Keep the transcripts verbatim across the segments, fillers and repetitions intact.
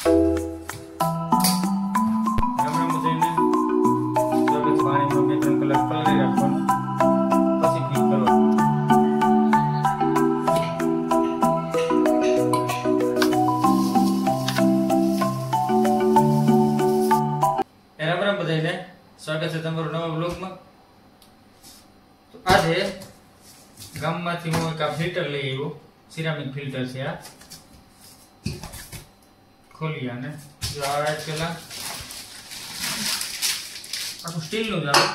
स्वागत है तमारो नवा ब्लॉग में। तो आज गाम मांथी हूँ एक फिल्टर लई आव्यो, सिरामिक फिल्टर छे। आ खोली आने जो आ पेला आखुं स्टील नुं ज आवे।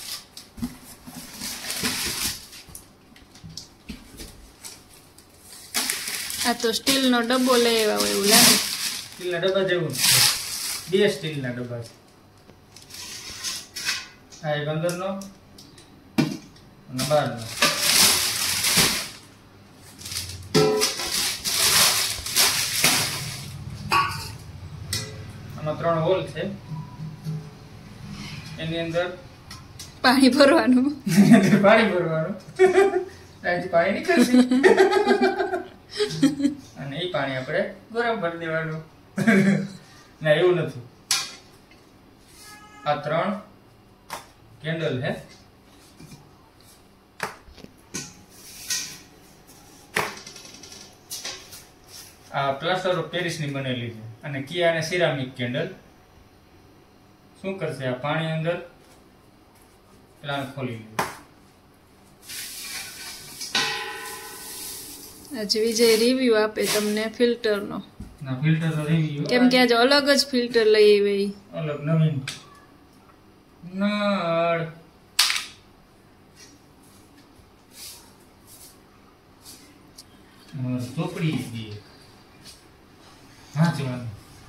आ तो स्टील नो डब्बो लई आव्या होय एवुं लागे। स्टील ना डब्बा जेवुं बे स्टील ना डब्बा छे। आ एक अंदर नो અને બહાર નો। આમાં ત્રણ હોલ છે, એની અંદર પાણી ભરવાનું પાણી ભરવાનું ત્યાંથી પાણી નીકળશે અને એ પાણી આપણે ગરમ કરી દેવાનું। ના એવું નથી, આ ત્રણ कैंडल है। आ प्लास्टर ऑफ पेरिस ની બનેલી છે અને કિયા અને સિરામિક કેન્ડલ શું કરશે, આ પાણી અંદર પ્લાન ખોલી લે। આજ વિજય રિવ્યુ આપે તમને ફિલ્ટર નો। ના ફિલ્ટર નો રિવ્યુ કેમ કે આજ અલગ જ ફિલ્ટર લઈ આવી, અલગ નવીન નળ ચોપડી દી વાંચવાનું।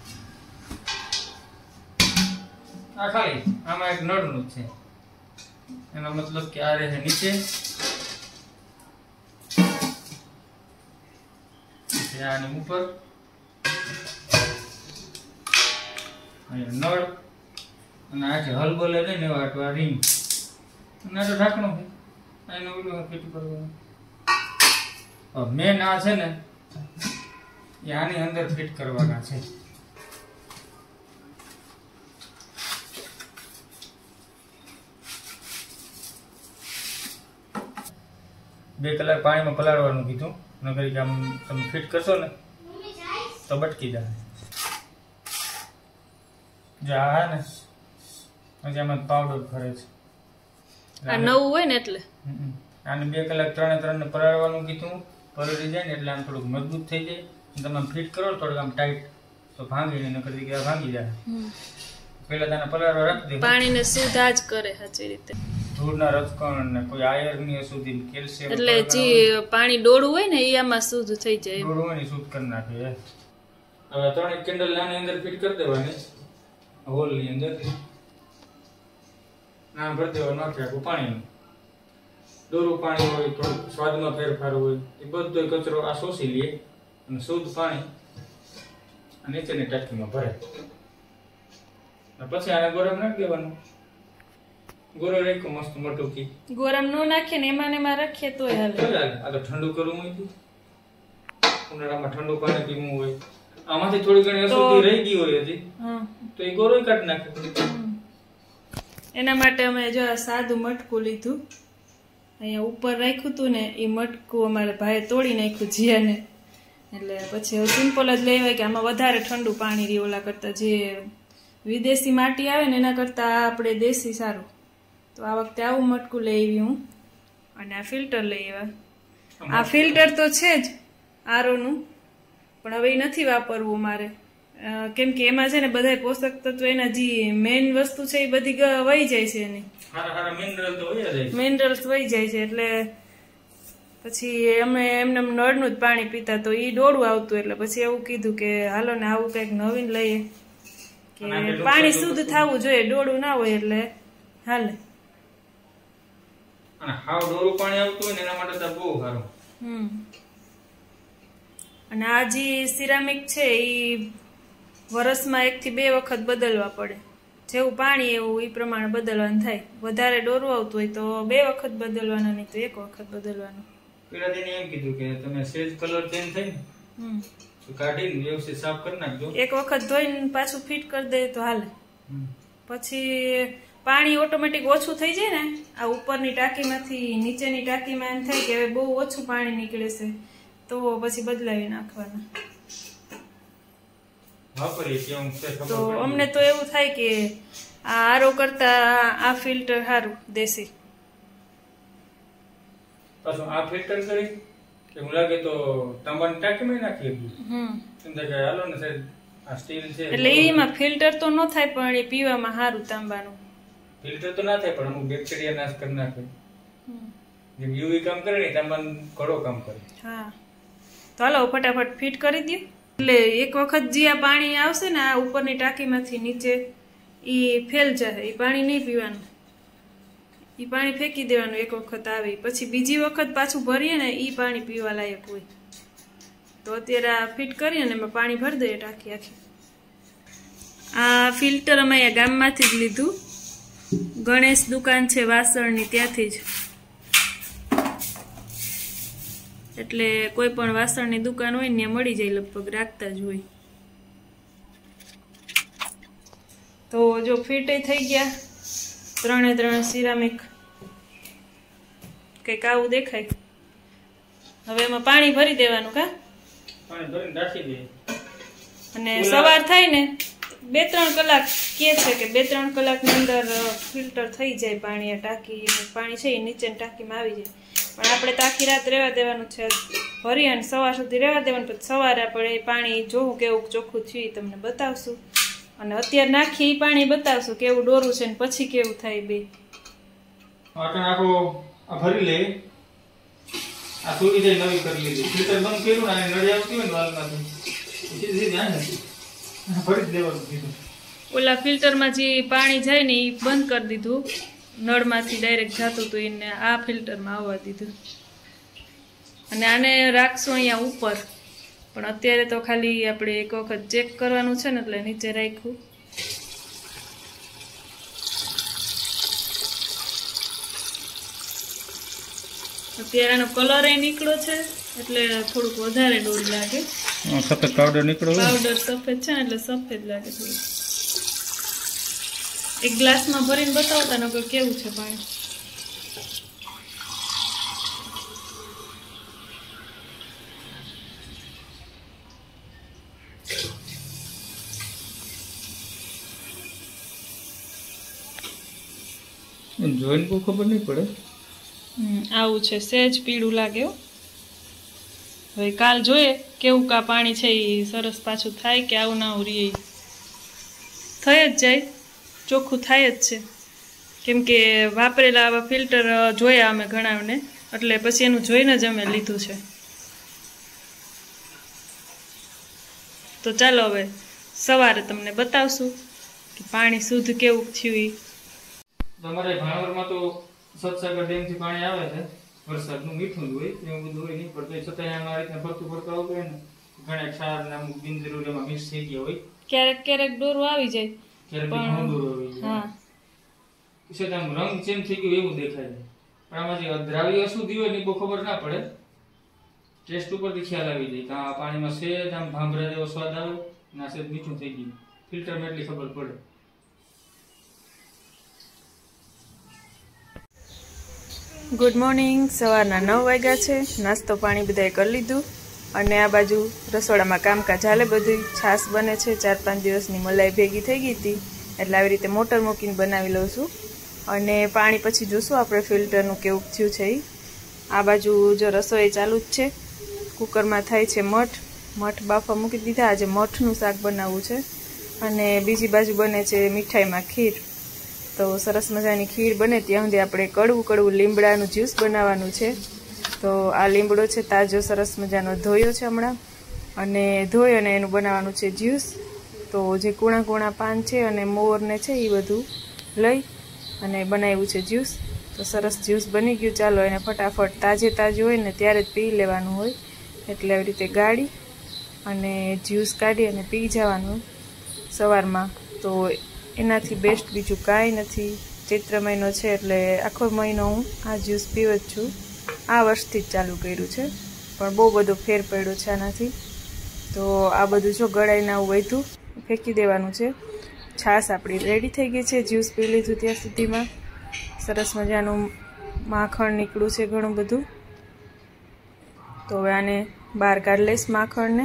આ ખાલી આમાં એક નળનું છે, એનો મતલબ કે આ રહે નીચે, આની ઉપર નળ અને આ જે હલ બોલે નહીં ને વાટવા રીંગ અને આ તો ઢાંકણું છે, એનું ઓલું ફિટ કરવાનું। મેન આ છે ને એ આની અંદર ફિટ કરવાના છે। બે કલાક પાણીમાં પલાળવાનું કીધું, નકર કે આમ તમે ફિટ કરશો ને તો બટકી જાય। જો આ ને પછી આમાં પાવડર ફરે છે, આ નવું હોય ને એટલે આને બે કલાક ત્રણે ત્રણ ને પલાળવાનું કીધું। પલળી જાય ને એટલે આમ થોડુંક મજબૂત થઈ જાય, તમે ફિટ કરો થોડુંક આમ ટાઈટ તો ભાંગી નહીં, નકર કે ભાંગી જાય। પહેલા તેને પલાળવા રાખી દે, પાણીને સુધા જ કરે સાચી રીતે, ધૂળના રજકણ ને કોઈ આયર્નની અશુદ્ધિ કેલ્શિયમ એટલે જે પાણી ડોળું હોય ને એ આમાં શુદ્ધ થઈ જાય, ડોળું હોય ને શુદ્ધ કરી નાખે। હવે ત્રણ કેન્ડલ આની અંદર ફિટ કરી દેવાની, હોલ ની અંદર નામ ભરી દેવાનું આખે આખું પાણીનું। ડોરું પાણી હોય, થોડું સ્વાદમાં ફેરફાર હોય, એ બધો કચરો આ શોષી લે અને શુદ્ધ પાણી નીચેની ટાંકીમાં ભરે। પછી આને ગરમ નાખી દેવાનું, ગોરો રાખ્યો મસ્ત મોટું કી ગરમ નો નાખીએ ને એમાં ને એમાં રાખીએ તોય હાલે। આ તો ઠંડુ કરવું હોય, ઉનાળામાં ઠંડુ પાણી પીવું હોય, આમાંથી થોડી ઘણી અશુદ્ધિ રહી ગઈ હોય હજી તો એ ગોરો કાઢી નાખે। એના માટે અમે જો આ સાદું મટકું લીધું, અહીંયા ઉપર રાખ્યું હતું ને એ મટકું અમારે ભાઈ તોડી નાખ્યું જીયાને, એટલે પછી હવે સિમ્પલ જ લેવાય કે આમાં વધારે ઠંડુ પાણી રહે, ઓલા કરતા જે વિદેશી માટી આવે ને એના કરતા આપણે દેશી સારું। તો આ વખતે આવું મટકું લઈ આવી હું, અને આ ફિલ્ટર લઈ આવ્યા। આ ફિલ્ટર તો છે જ આરોનું, પણ હવે એ નથી વાપરવું મારે, કેમ કે એમાં છે ને બધા પોષક તત્વ એના જે મેઇન વસ્તુ છે એ બધી વહી જાય છે, એની મિનરલ્સ વહી જાય છે, એટલે પછી અમે એમને નળનું જ પાણી પીતા તો એ ડોળું આવતું, એટલે પછી એવું કીધું કે હાલો ને આવું કંઈક નવીન લઈએ કે પાણી શુદ્ધ થવું જોઈએ, ડોળું ના હોય એટલે હાલે। અને હાવ ડોળું પાણી આવતું હોય ને એના માટે તો બહુ સારું। હમ અને આ જે સિરામિક છે એ વર્ષમાં એક થી બે વખત બદલવા પડે, જેવું પાણી એવું એ પ્રમાણે બદલવાનું થાય। વધારે ડોરું આવતું હોય તો બે વખત બદલવાનું, નહીં તો એક વખત બદલવાનું। પેલા દિને એમ કીધું કે તમે સેજ કલર ચેન્જ થાય ને તો કાઢીને વ્યવસ્થિત સાફ કરી નાખજો. એક વખત ધોઈને પાછું ફિટ કરી દે તો હાલે. પછી પાણી ઓટોમેટિક ઓછું થઈ જાય ને, આ ઉપરની ટાંકીમાંથી નીચેની ટાંકીમાં એમ થાય કે હવે બહુ ઓછું પાણી નીકળે છે તો પછી બદલાવી નાખવાના. તો અમને તો એવું થાય કે આ આરો કરતા આ ફિલ્ટર સારું દેશી. પાછું આ ફિલ્ટર કરી એવું લાગે તો તાંબાની ટાંકીમાં નાખી હમ હાલો ને સાહેબ. આ સ્ટીલ છે એટલે એમાં ફિલ્ટર તો ન થાય પણ એ પીવામાં સારું તાંબાનું. ફિલ્ટર તો ના થાય પણ અમુક બેક્ટેરિયા નાશ કરી નાખે. જેમ યુવી કામ કરે ને તાંબાનું ઘણો કામ કરે. હા તો હાલો ફટાફટ ફિટ કરી દો. એટલે એક વખત જે આ પાણી આવશે ને આ ઉપરની ટાંકીમાંથી નીચે એ ફેલ જાય, એ પાણી નહીં પીવાનું, એ પાણી ફેંકી દેવાનું. એક વખત આવે પછી બીજી વખત પાછું ભરીએ ને એ પાણી પીવા લાયક હોય. તો અત્યારે આ ફિટ કરીએ ને એમાં પાણી ભરી દઈએ ટાંકી આખી. આ ફિલ્ટર અમે અહીંયા ગામમાંથી જ લીધું, ગણેશ દુકાન છે વાસણની ત્યાંથી જ. એટલે કોઈ પણ વાસણની દુકાન હોય ને ત્યાં મળી જાય, લગભગ રાખતા જ હોય. તો જો ફિટ થઈ ગયા ત્રણે ત્રણ સિરામિક, કઈક આવું દેખાય. હવે એમાં પાણી ભરી દેવાનું કા અને સવાર થાય ને બે ત્રણ કલાક કે છે કે બે ત્રણ કલાકની અંદર ફિલ્ટર થઈ જાય પાણી. આ ટાંકી પાણી છે એ નીચેની ટાંકીમાં આવી જાય. પણ આપણે તો આખી રાત રહેવા દેવાનું છે, ભરી અને સવાર સુધી રહેવા દેવાનું. પછી સવારે આપણે પાણી જોવું કેવું ચોખ્ખું થયું તમને બતાવશું. અને અત્યારે નાખી એ પાણી બતાવશું કેવું ડોરું છે ને પછી કેવું થાય બે. ભરી લે આ થોડી જાય નવી કરી લીધી. ફિલ્ટર બંધ કર્યું ને નળી આવતી હોય ને વાલમાંથી સીધી ધ્યાન નથી ભરી દેવાનું કીધું. ઓલા ફિલ્ટરમાં જે પાણી જાય ને એ બંધ કરી દીધું, નળમાંથી ડાયરેક્ટ જતું હતું એને આ ફિલ્ટરમાં આવવા દીધું. અને આને રાખશું અહીંયા ઉપર, પણ અત્યારે તો ખાલી આપણે એક વખત ચેક કરવાનું છે ને એટલે નીચે રાખ્યું. અત્યારે આનો કલર એ નીકળ્યો છે એટલે થોડુંક વધારે ડોર લાગે. સફેદ પાવડર નીકળ્યો, પાવડર સફેદ છે ને એટલે સફેદ લાગે થોડું. એક ગ્લાસમાં ભરીને બતાવતા નકર કેવું છે પાણી. જોઈને કોઈ ખબર નહીં પડે. આવું છે, સહેજ પીળું લાગે. હવે કાલ જોઈએ કેવું કા પાણી છે એ સરસ પાછું થાય કે આવું ના આવું રહે. થઈ જ જાય, ચોખ્ખું થાય જ છે. કેમ કે વાપરેલા આવા ફિલ્ટર જોયા અમે ઘણાને, એટલે પછી એનું જોઈને જ અમે લીધું છે. તો ચાલો હવે સવારે તમને બતાવશું કે પાણી શુદ્ધ કેવું થયું. તમારે ભાણવરમાં તો સતસાગર ડેમથી પાણી આવે છે, વરસાદનું મીઠું જ હોય એવું બધું હોય નહીં, પણ છતાં આ રીતના ફરતું ફરતું આવતું હોય ને ઘણા ક્ષાર ને અમુક બિનજરૂરી એમાં મિક્સ થઈ ગયા હોય. ક્યારેક ક્યારેક ડોરું આવી જાય, ક્યારેક ઘણું દૂર આવી જાય. હા પછી આમ રંગ ચેન્જ થઈ ગયો એવું દેખાય છે. પણ આમાં જે દ્રાવ્ય અશુદ્ધિ હોય ને બહુ ખબર ના પડે, ટેસ્ટ ઉપરથી ખ્યાલ આવી જાય કે આ પાણીમાં સેજ આમ ભાંભરા જેવો સ્વાદ આવે ને આ સેજ મીઠું થઈ ગયું. ફિલ્ટરમાં એટલી ખબર પડે. Good morning. સવારના નવ વાગ્યા છે. નાસ્તો પાણી બધાએ કરી લીધું અને આ બાજુ રસોડામાં કામકાજ હાલે બધું. છાશ બને છે, ચાર પાંચ દિવસની મલાઈ ભેગી થઈ ગઈ હતી એટલે આવી રીતે મોટર મૂકીને બનાવી લઉં છું. અને પાણી પછી જોશું આપણે ફિલ્ટરનું કેવું થયું છે. એ આ બાજુ જો રસોઈ ચાલુ જ છે. કુકરમાં થાય છે મઠ. મઠ બાફા મૂકી દીધા. આજે મઠનું શાક બનાવવું છે. અને બીજી બાજુ બને છે મીઠાઈમાં ખીર. તો સરસ મજાની ખીર બને ત્યાં સુધી આપણે કડવું કડવું લીમડાનું જ્યુસ બનાવવાનું છે. તો આ લીમડો છે તાજો સરસ મજાનો ધોયો છે હમણાં, અને ધોઈ અને એનું બનાવવાનું છે જ્યુસ. તો જે કૂણા કૂણા પાન છે અને મોરને છે એ બધું લઈ અને બનાવ્યું છે જ્યુસ. તો સરસ જ્યુસ બની ગયું. ચાલો એને ફટાફટ તાજે તાજું હોય ને ત્યારે જ પી લેવાનું હોય, એટલે આવી રીતે ગાળી અને જ્યુસ કાઢી અને પી જવાનું સવારમાં. તો એનાથી બેસ્ટ બીજું કાંઈ નથી. ચૈત્ર મહિનો છે એટલે આખો મહિનો હું આ જ્યુસ પીવ જ છું. આ વર્ષથી જ ચાલુ કર્યું છે પણ બહુ બધો ફેર પડ્યો છે આનાથી. તો આ બધું જો ગળાઈને આવું વધ્યું ફેંકી દેવાનું છે. છાશ આપણી રેડી થઈ ગઈ છે. જ્યુસ પી લીધું ત્યાં સુધીમાં સરસ મજાનું માખણ નીકળ્યું છે ઘણું બધું. તો હવે આને બહાર કાઢી લઈશ માખણને.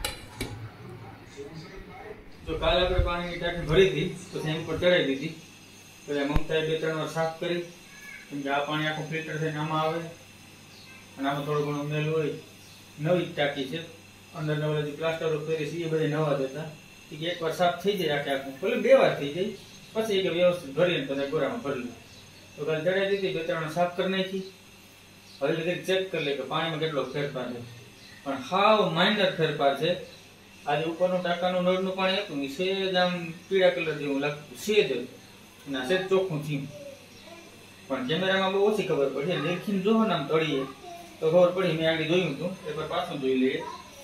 તો કાલે આપણે પાણીની ટાંકી ભરી હતી, પછી એમ પર ચડાવી દીધી. પછી મમતાએ બે ત્રણ વાર સાફ કરી, કેમ કે આ પાણી આખું ફિલ્ટર થઈને આમાં આવે અને આમાં થોડો ઘણો મેલ હોય. નવી જ ટાંકી છે, અંદર નવા જે પ્લાસ્ટર કરી છે એ બધા નવા જ હતા. એક વાર સાફ થઈ જાય આખે આખું, ભલે બે વાર થઈ જાય, પછી એક વ્યવસ્થિત ભરીને બધા ગોરામાં ભરી લે. તો કાલે ચડાવી દીધી, બે ત્રણ સાફ કરી નાખી. હવે કંઈક ચેક કરી લે કે પાણીમાં કેટલો ફેરફાર છે. પણ હાવ માઇનર ફેરફાર છે. આજે ઉપરનું ટાંકાનું નળનું પાણી હતું એ સેજ આમ પીળા કલર જેવું લાગતું, સેજ ના સેજ ચોખ્ખું થયું. પણ કેમેરામાં બહુ ઓછી ખબર પડી. દેખીને જોવો ને આમ તળીએ તો ખબર પડી. મેં આગળ જોયું હતું, એકવાર પાછું જોઈ લઈએ.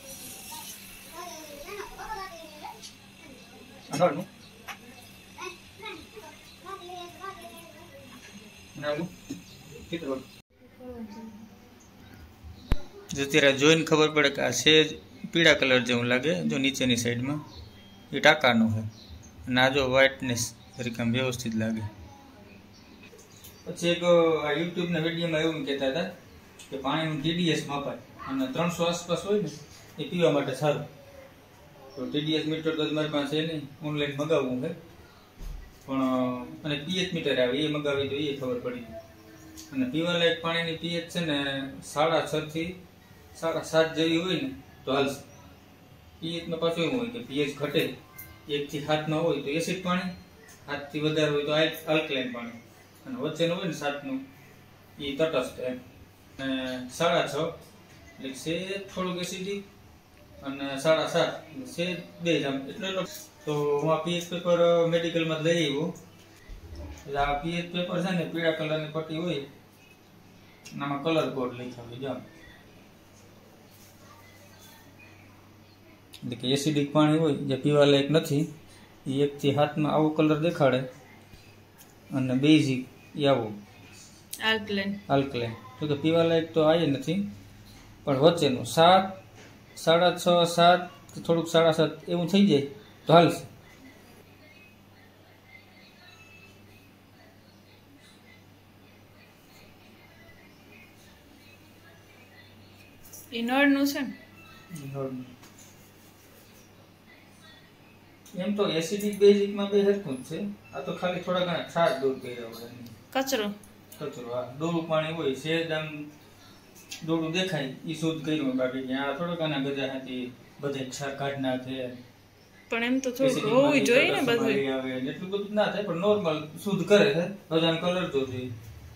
નળનું જો ત્યારે જોઈને ખબર પડે કે આ સેજ પીળા કલર જેવું લાગે. જો નીચેની સાઈડમાં એ ટાંકાનું છે અને આ જો વ્હાઇટનેસ તરીકે વ્યવસ્થિત લાગે. પછી એક આ યુટ્યુબના વિડીયોમાં એવું કહેતા હતા કે પાણીનું ટીડીએસ માપાય અને ત્રણસો આસપાસ હોય ને એ પીવા માટે સારું. તો ટીડીએસ મીટર તો મારી પાસે નહીં, ઓનલાઈન મગાવવું છે. પણ અને પીએચ મીટર આવે એ મગાવી તો એ ખબર પડી. અને પીવાલાયક પાણીની પીએચ છે ને સાડા છ થી સાડા સાત જેવી હોય ને તો હાલશે. પીએચમાં પાછું એવું હોય કે પીએચ ઘટે એક થી સાતમાં હોય તો એસિડ પાણી, સાત થી વધારે હોય તો આલ્કલાઇન પાણી, અને વચ્ચેનું હોય ને સાતનું એ તટસ્થ એમ. અને સાડા છ એટલે સેજ થોડુંક એસિડિક અને સાડા સાત એટલે સેજ બે જામ એટલો એટલો. તો હું આ પીએચ પેપર મેડિકલમાં લઈ આવ્યો. એટલે આ પીએચ પેપર છે ને પીળા કલરની પટ્ટી હોય, આમાં કલર કોડ લખ્યા હોય જામ. એટલે કે એસિડિક પાણી હોય જે પીવા લાયક નથી એ એક થી સાતમાં આવો કલર દેખાડે, અને બેઝિક એ આવો આલ્કલાઇન આલ્કલાઇન. તો કે પીવા લાયક તો આ નથી, પણ વચ્ચેનું સાત સાડા છ સાત થોડુંક સાડા સાત એવું થઈ જાય તો હાલશે. એ નળનું છે ને એમ તો એસિડિક બેઝિકમાં બે હરખું જ છે. આ તો ખાલી થોડા ઘણા ક્ષાર દૂર કર્યા હોય, કચરો કચરો. હા, ડોળું પાણી હોય સેજ આમ ડોળું દેખાય એ શુદ્ધ કર્યું હોય. બાકી આ થોડોક આના ગજા હતી બધે ક્ષાર કાઢ નાખે. પણ એમ તો થોડું હોવું જોઈએ ને બધું. આવે એટલું બધું ના થાય, પણ નોર્મલ શુદ્ધ કરે છે. બધાનો કલર તો જોઈએ.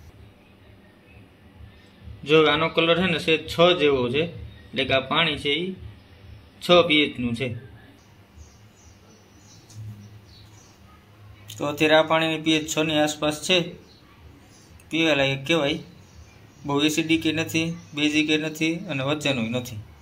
જો આનો કલર છે ને સેજ છ જેવો છે, એટલે કે આ પાણી છે એ છ પીએચ નું છે. તો અત્યારે આ પાણીની પીએચ છ ની આસપાસ છે. પીવા લાયક કહેવાય. બહુ એસિડિક નથી, બેઝિક નથી, અને વચ્ચેનું નથી.